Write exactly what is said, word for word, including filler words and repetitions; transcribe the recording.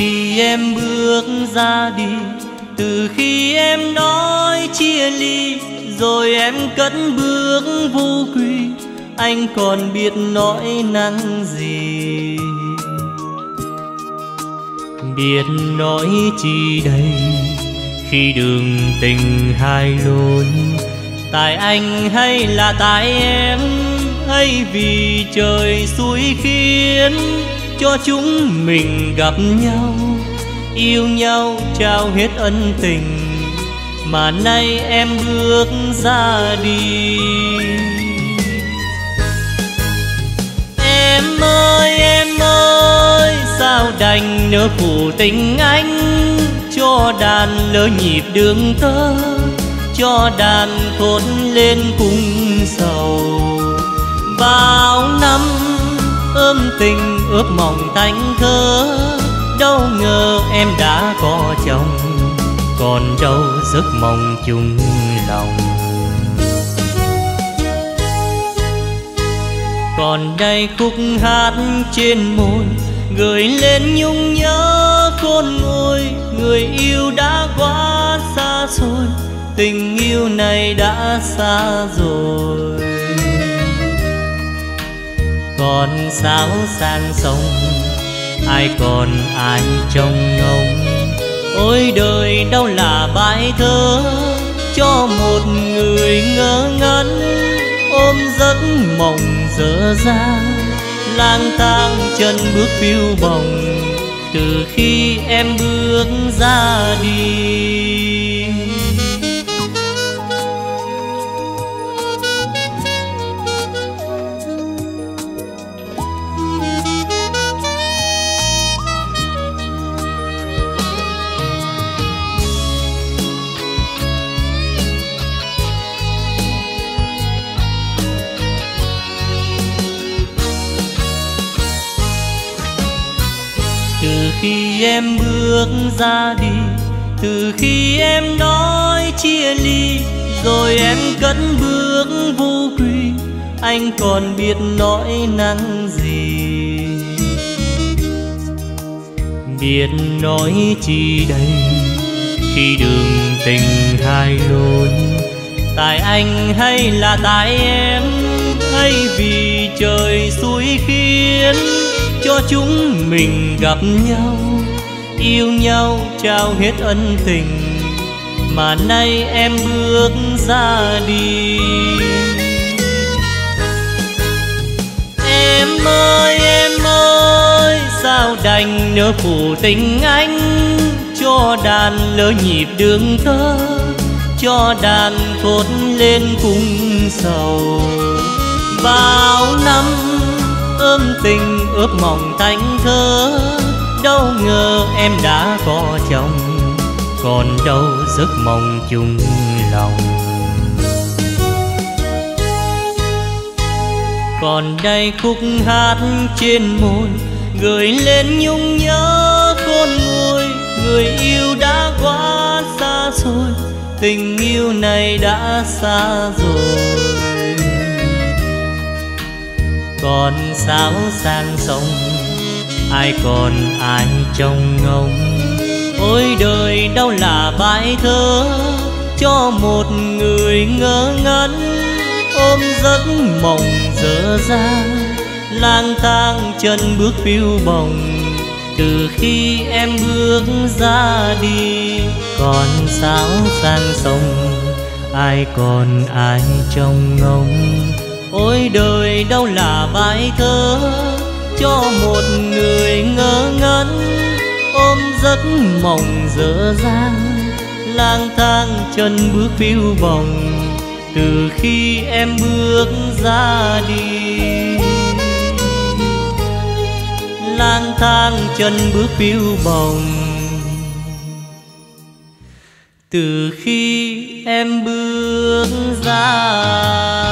khi em bước ra đi, từ khi em nói chia ly, rồi em cất bước vô quy, anh còn biết nói năng gì? Biết nói chi đây khi đường tình hai lối, tại anh hay là tại em, hay vì trời xui khiến cho chúng mình gặp nhau, yêu nhau trao hết ân tình, mà nay em bước ra đi. Em ơi em ơi, sao đành nỡ phụ tình anh, cho đàn lỡ nhịp đường tơ, cho đàn thốt lên cung sầu. Bao năm ôm tình ướp mộng tanh thơ, đâu ngờ em đã có chồng, còn đâu giấc mộng chung lòng. Còn đây khúc hát trên môi, gửi lên nhung nhớ khôn nguôi, người yêu đã quá xa xôi, tình yêu này đã xa rồi. Còn sao sang sông, ai còn ai trông ngóng, ôi đời đâu là bài thơ cho một người ngơ ngẩn, ôm giấc mộng dở dang, lang thang chân bước phiêu bồng, từ khi em bước ra đi. Từ khi em bước ra đi, từ khi em nói chia ly, rồi em cất bước vô quy, anh còn biết nói năng gì? Biết nói chi đây khi đường tình hai lối, tại anh hay là tại em, hay vì trời xui khiến cho chúng mình gặp nhau, yêu nhau trao hết ân tình, mà nay em bước ra đi. Em ơi em ơi, sao đành nỡ phụ tình anh, cho đàn lỡ nhịp đường tơ, cho đàn thốt lên cung sầu. Bao năm ôm tình ướp mộng tanh thơ, đâu ngờ em đã có chồng, còn đâu giấc mộng chung lòng. Còn đây khúc hát trên môi, gửi lên nhung nhớ khôn nguôi, người yêu đã quá xa xôi, tình yêu này đã xa rồi. Còn sao sang sông, ai còn ai trông ngóng, ôi đời đâu là bài thơ cho một người ngơ ngẩn, ôm giấc mộng dở dang, lang thang chân bước phiêu bồng, từ khi em bước ra đi. Còn sao sang sông, ai còn ai trông ngóng, ôi đời đâu là bài thơ cho một người ngơ ngẩn, ôm giấc mộng dở dang, lang thang chân bước phiêu bồng, từ khi em bước ra đi. Lang thang chân bước phiêu bồng, từ khi em bước ra